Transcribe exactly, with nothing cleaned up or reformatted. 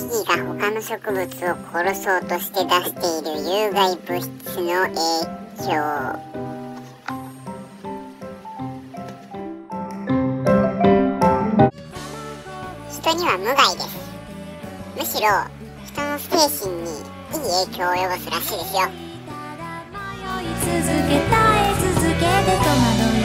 木々が他の植物を殺そうとして出している有害物質の影響。人には無害です。むしろ人の精神にいい影響を及ぼすらしいですよ。 迷い続けたい続けて戸惑い